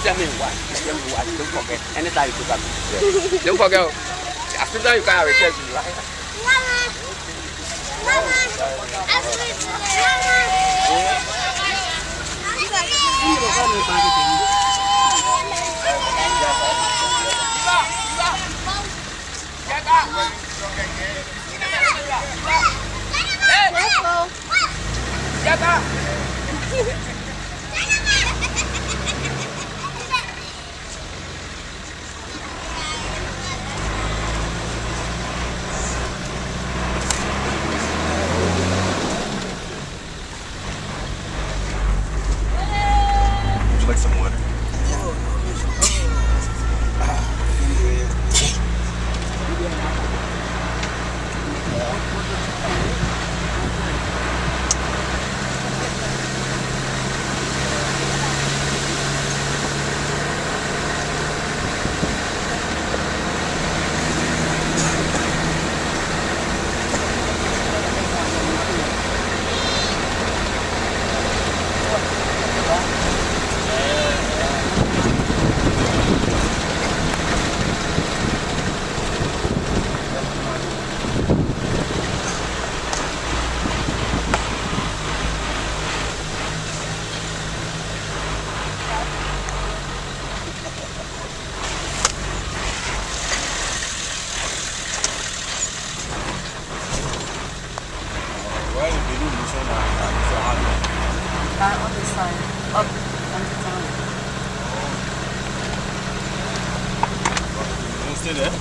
tell me what. Don't forget. Anytime you come. Yeah. Don't forget. After that you can request me, right? Would you like some water? On this side, up on the town. You stay there?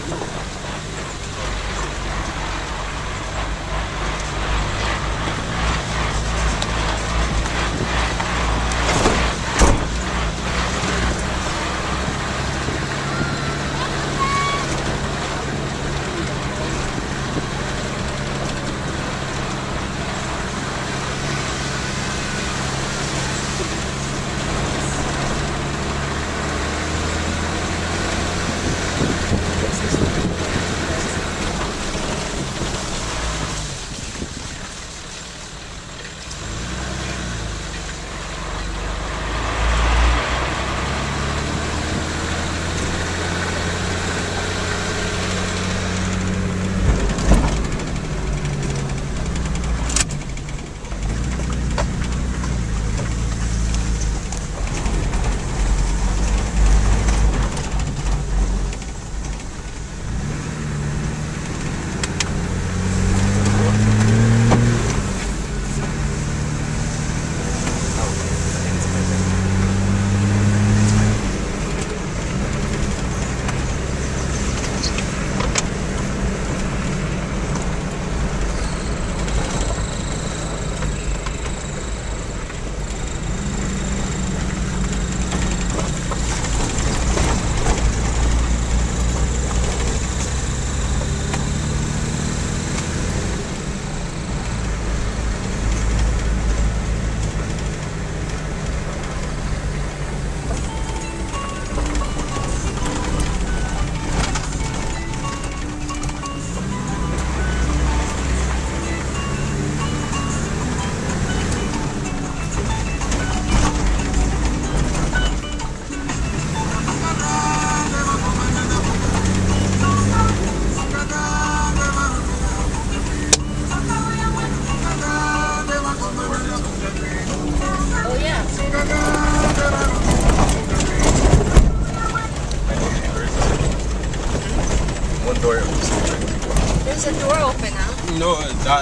There's a door open, huh? No,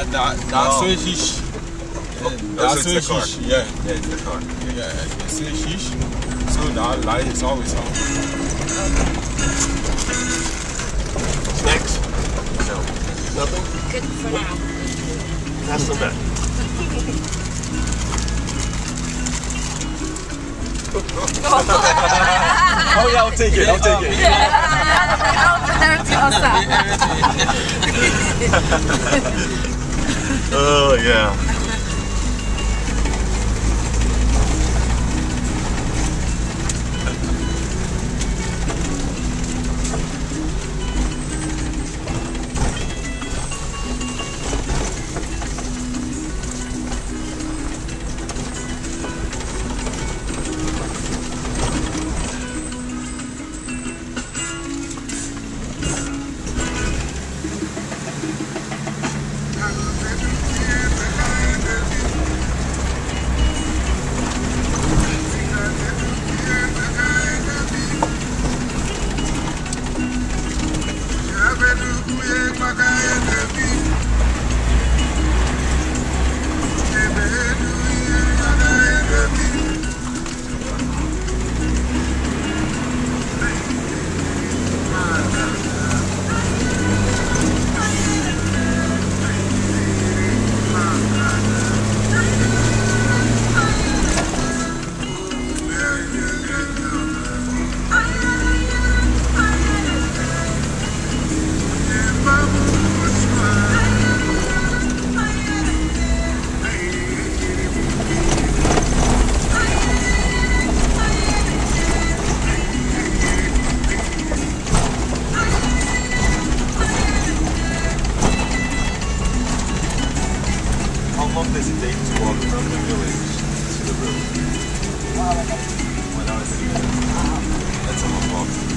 that's so shish. That's so shish. Yeah, it's the car. Yeah, it's so shish. So that light is always on. Snacks? No. Nothing? Good for now. That's not bad. Oh yeah, I'll take it. I'll take it. Oh yeah. How long does it take to walk from the village to the road? 1 hour. 1 hour, 30 minutes. That's a long walk.